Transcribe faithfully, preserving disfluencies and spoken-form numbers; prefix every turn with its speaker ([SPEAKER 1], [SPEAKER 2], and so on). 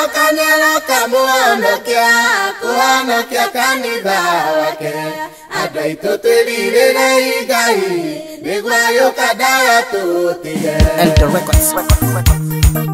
[SPEAKER 1] Akanyala kamuonokia kuonokia kanitha wake Adaitu tulirire igai Nigwa yuka daya tutie
[SPEAKER 2] Enter Records